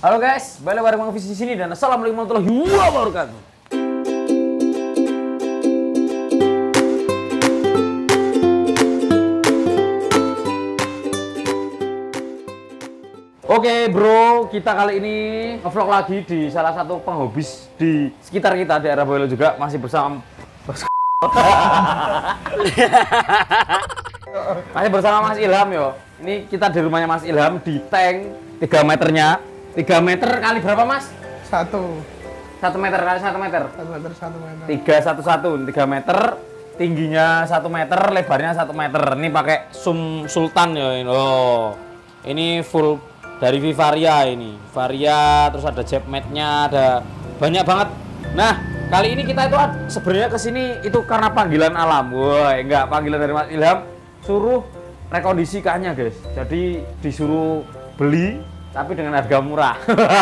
Halo guys, balik bareng Bang Fis di sini dan assalamualaikum warahmatullahi wabarakatuh. Oke bro, kita kali ini nge-vlog lagi di salah satu penghobis di sekitar kita, daerah Boyolali juga, masih bersama masih bersama Mas Ilham yo. Ini kita di rumahnya Mas Ilham di tank 3 meternya. 3 meter kali berapa Mas? 1 meter kali 1 meter. 1 meter 1 meter. 3 meter, tingginya 1 meter, lebarnya 1 meter. Ini pakai Sultan ya ini. Oh. Ini full dari Vivaria ini. Varia, terus ada jetmatnya, ada banyak banget. Nah, kali ini kita itu sebenarnya kesini itu karena panggilan alam. Wah, enggak, panggilan dari Mas Ilham suruh rekondisikannya, guys. Jadi disuruh beli tapi dengan harga murah.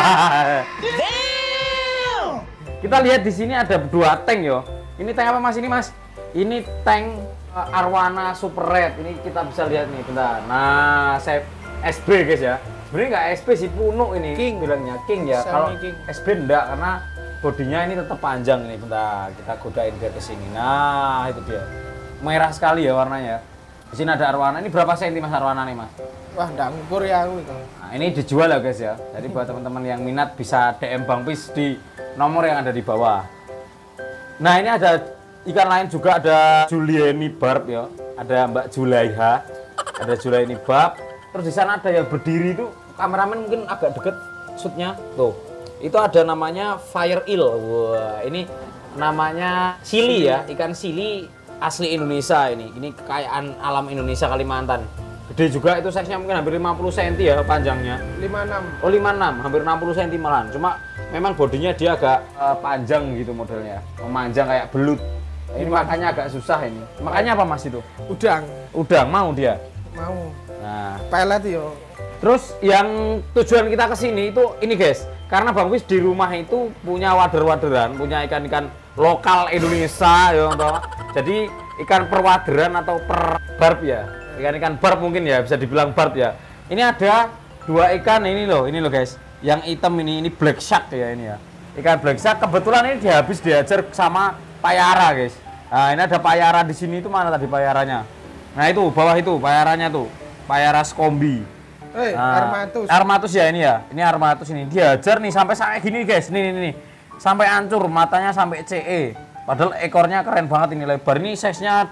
Kita lihat di sini ada 2 tank yo. Ini tank apa Mas ini Mas? Ini tank Arwana Super Red. Ini kita bisa lihat nih, bentar. Nah, saya SB guys ya. Sebenarnya nggak SB sih, Puno ini. King bilangnya, King ya. Kalau SB enggak karena bodinya ini tetap panjang ini. Bentar, kita godain dia ke sini. Nah, itu dia. Merah sekali ya warnanya. Di sini ada Arwana. Ini berapa senti Mas Arwana nih Mas? Wah, nggak ngukur ya aku itu. Nah, ini dijual ya guys ya. Jadi buat teman-teman yang minat bisa DM Bang Fis di nomor yang ada di bawah. Nah, ini ada ikan lain juga, ada Julieni Barb ya. Ada Mbak Julaiha. Ada Julieni Barb. Terus di sana ada yang berdiri itu, kameramen mungkin agak deket shootnya. Tuh. Itu ada namanya Fire Eel. Wah, ini namanya sili ya, ikan sili asli Indonesia ini. Ini kekayaan alam Indonesia Kalimantan. Gede juga, itu size-nya mungkin hampir 50 cm ya panjangnya. 56. Oh 56, hampir 60 cm malahan. Cuma memang bodinya dia agak panjang gitu modelnya. Memanjang kayak belut. Ini makanya agak susah ini. Makanya apa Mas itu? Udang. Udang mau dia? Mau. Nah, Pelet yo. terus yang tujuan kita ke sini itu ini guys. Karena Bang Fis di rumah itu punya wader-waderan, punya ikan-ikan lokal Indonesia ya, toh. Jadi ikan perwaderan atau per barb ya. Ikan-ikan barb mungkin ya, bisa dibilang barb ya. Ini ada 2 ikan ini loh guys. Yang hitam ini black shark ya ini ya. Ikan black shark kebetulan ini habis diajar sama payara guys. Nah, ini ada payara di sini, itu mana tadi payaranya? Nah, itu bawah itu payarannya tuh. Payara skombi. Armatus. Armatus ya ini ya. Ini armatus ini. Diajar nih sampai kayak gini guys. Nih. Sampai hancur, matanya sampai CE. Padahal ekornya keren banget ini, lebar. Ini size-nya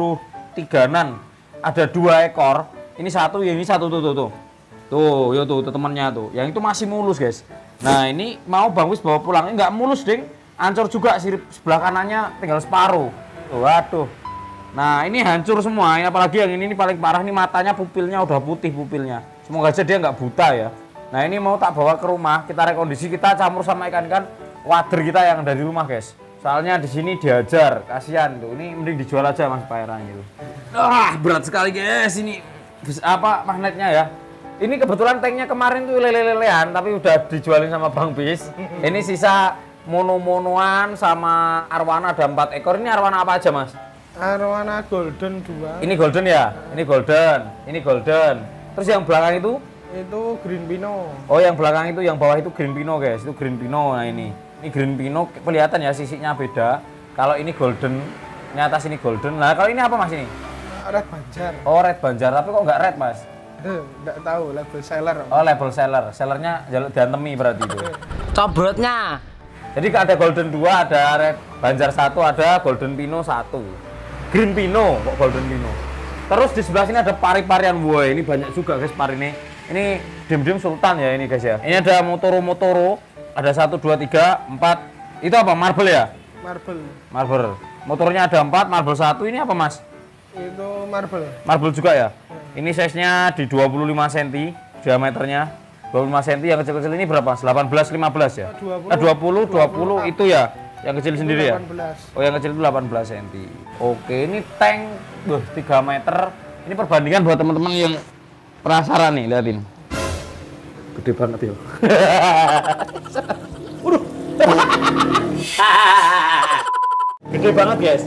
23-an. Ada 2 ekor, ini satu, ini satu tuh. Tuh temennya tuh. Yang itu masih mulus guys. Nah ini mau Bang Fis bawa pulang, ini nggak mulus ding, hancur juga, sirip sebelah kanannya tinggal separuh. Tuh, waduh. Nah ini hancur semua. Ini apalagi yang ini paling parah nih, matanya pupilnya udah putih pupilnya. Semoga aja dia nggak buta ya. Nah ini mau tak bawa ke rumah, kita rekondisi, kita campur sama ikan-ikan wader kita yang ada di rumah guys. Soalnya di sini diajar, kasihan tuh. Ini mending dijual aja Mas payaranya gitu. Berat sekali guys ini. Apa magnetnya ya? Ini kebetulan tanknya kemarin tuh lele-lelean tapi udah dijualin sama Bang Fis. Ini sisa mono-monoan sama arwana ada 4 ekor. Ini arwana apa aja Mas? Arwana golden 2. Ini golden ya? Ini golden. Ini golden. Terus yang belakang itu? Itu green pino. Oh, yang belakang itu, yang bawah itu green pino guys. Itu green pino. Nah ini green pino, kelihatan ya sisinya beda. Kalau ini golden, ini atas ini golden. Nah kalau ini apa Mas ini? Red Banjar. Oh red Banjar, tapi kok nggak red Mas? Nggak tahu, label seller. Oh label seller, sellernya jaluk diantemi berarti itu. Cobrotnya. Jadi ada golden 2, ada red Banjar 1, ada golden pino 1. Green pino, kok golden pino. Terus di sebelah sini ada pari-parian. Wah ini banyak juga guys pari ini. Ini dim-dim sultan ya ini guys ya. Ini ada motoro-motoro. Ada 1, 2, 3, 4. Itu apa? Marble ya? Marble. Motornya ada 4, marble 1. Ini apa Mas? Itu marble. Marble juga ya? Ini size-nya di 25 cm diameternya. 25 cm, yang kecil-kecil ini berapa? 18, 15 ya? 20 itu ya? Yang kecil sendiri 18. ya? Oh yang kecil itu 18 cm. Oke, ini tank 3 meter. Ini perbandingan buat teman-teman yang penasaran nih, liatin. Gede banget ya. Gede banget guys.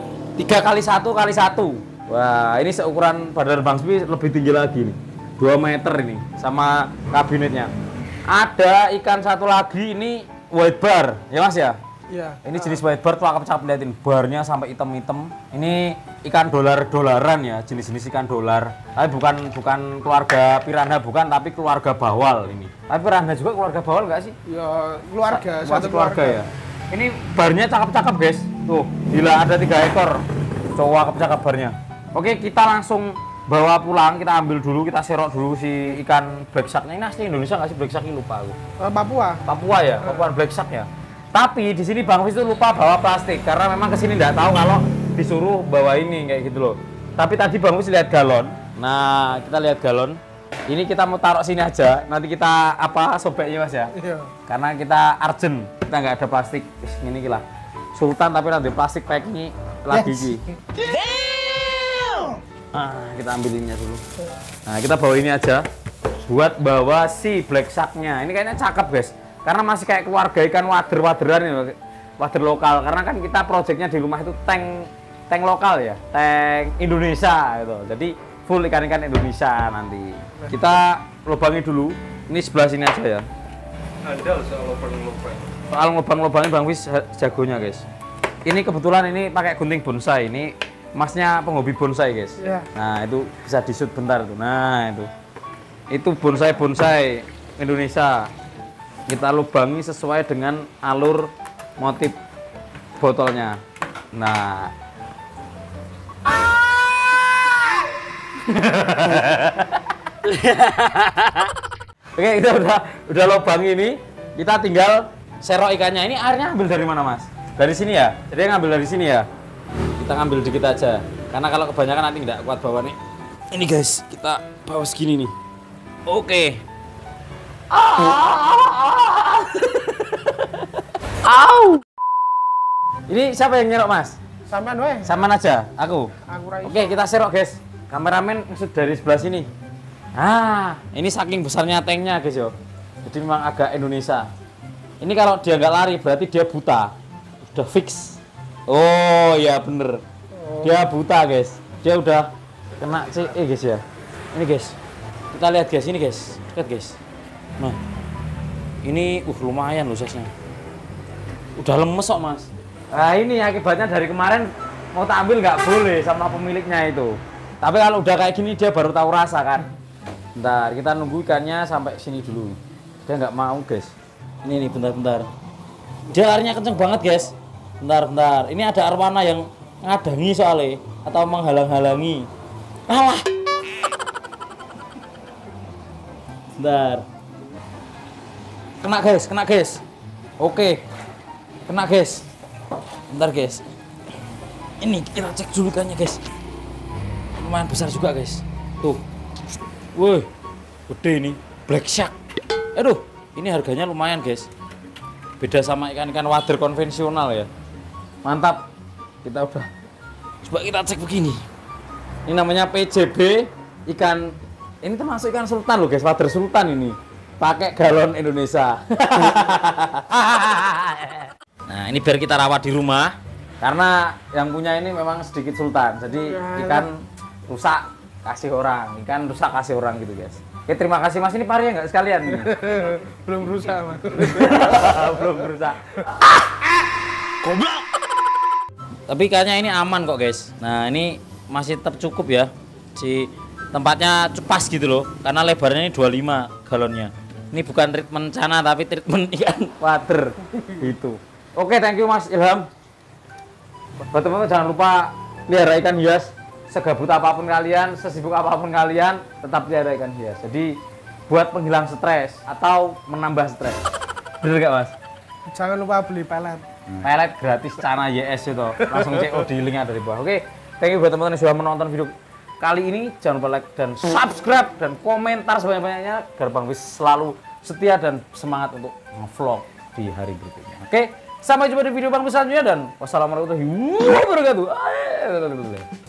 3x1x1. Wah ini seukuran badan Bang Fis lebih tinggi lagi nih. 2 meter ini sama kabinetnya. Ada ikan satu lagi ini white bar, ya Mas ya? Iya. Ini jenis white bar tuh cakep liatin, barnya sampai hitam-hitam. Ini ikan dolar-dolaran ya, jenis-jenis ikan dolar. Tapi bukan keluarga piranha bukan, tapi keluarga bawal ini. Tapi piranha juga keluarga bawal nggak sih? Ya keluarga, Satu keluarga ya. Ini barnya cakep-cakep guys. Tuh, gila ada 3 ekor. Cowok cakep barnya. Oke, kita langsung bawa pulang, kita ambil dulu, kita serok dulu si ikan black shark-nya. Ini asli Indonesia nggak sih black shark ini, lupa aku. Papua. Papua ya, Papua black shark ya. Tapi di sini Bang Fis itu lupa bawa plastik karena memang kesini nggak tahu kalau disuruh bawa ini kayak gitu loh. Tapi tadi Bang Fis lihat galon. Nah, kita lihat galon. Ini kita mau taruh sini aja. Nanti kita sobeknya Mas ya. Iya. Karena kita urgent, kita nggak ada plastik. Ini gila. Sultan tapi nanti plastik pack ini lagi sih. Kita ambil ininya dulu. Nah, kita bawa ini aja buat bawa si black shark-nya. Ini kayaknya cakep guys. Karena masih kayak keluarga ikan wader-waderan ini, wader lokal. Karena kan kita proyeknya di rumah itu tank lokal ya, tank Indonesia gitu. Jadi full ikan-ikan Indonesia nanti. Kita lubangi dulu. Ini sebelah sini aja ya. Andal soal lubang-lubang. Soal lubang-lubangnya Bang Fis jagonya guys. Ini kebetulan ini pakai gunting bonsai. Ini masnya penghobi bonsai guys. Iya. Nah itu bisa disut bentar tuh. Nah itu bonsai Indonesia. Kita lubangi sesuai dengan alur motif botolnya. Nah. Oke, kita udah lubang ini. Kita tinggal serok ikannya. Ini airnya ambil dari mana, Mas? Dari sini ya? Jadi ngambil dari sini ya? Kita ngambil dikit aja. Karena kalau kebanyakan nanti nggak kuat bawa nih. Ini guys, kita bawa segini nih. Oke. Au. Ini siapa yang nyerok, Mas? Sampean weh. Samaan aja, aku. Aku ra iso. Oke, kita serok, guys. Kameramen maksud dari sebelah sini. Ini saking besarnya tanknya, guys yo. Jadi memang agak Indonesia. Ini kalau dia nggak lari berarti dia buta. Udah fix. Oh, ya bener. Dia buta, guys. Dia udah kena CE, guys ya. Ini, guys. Kita lihat, guys. Ini, guys. Lihat, guys. Nah. Ini lumayan loh size-nya. Udah lemes kok, Mas. Nah, ini akibatnya dari kemarin mau tak ambil nggak boleh sama pemiliknya itu. Tapi kalau udah kayak gini dia baru tahu rasa kan. Bentar, kita nunggu ikannya sampai sini dulu. Dia nggak mau, guys. Ini nih, bentar. Dia larinya kenceng banget, guys. Bentar. Ini ada arwana yang ngadangi soalnya atau menghalang-halangi. Alah. Bentar. Kena, guys. Oke. Kena, guys. Bentar, guys. Ini kita cek dulu ikannya, guys. Lumayan besar juga, guys. Tuh. Wih. Gede ini. Black shark. Aduh, ini harganya lumayan, guys. Beda sama ikan-ikan wader konvensional ya. Mantap. Kita udah. Coba kita cek begini. Ini namanya PJB ikan. Ini termasuk ikan sultan loh, guys. Wader sultan ini. Pakai galon Indonesia. Nah, ini biar kita rawat di rumah karena yang punya ini memang sedikit sultan. Jadi ikan rusak kasih orang, gitu, guys. Oke, terima kasih Mas. Ini parinya nggak sekalian nih? Belum berusaha, Mas. Belum berusaha. Goblok. Tapi kayaknya ini aman kok, guys. Nah, ini masih tetap cukup ya. Si tempatnya pas gitu loh. Karena lebarnya ini 25 galonnya. Ini bukan treatment cana tapi treatment ikan water gitu. Oke, thank you Mas Ilham. Buat teman-teman jangan lupa pelihara ikan hias. Segabut apapun kalian, sesibuk apapun kalian, tetap pelihara ikan hias. Jadi buat penghilang stres atau menambah stres. Bener gak, Mas? Jangan lupa beli pelet. Pelet gratis Cana YS itu. Langsung COD linknya dari bawah. Oke, thank you buat teman-teman yang sudah menonton video kali ini. Jangan lupa like dan subscribe dan komentar sebanyak-banyaknya agar Bang Fis selalu setia dan semangat untuk nge-vlog di hari berikutnya. Oke, sampai jumpa di video Bang Fis selanjutnya dan wassalamualaikum warahmatullahi wabarakatuh.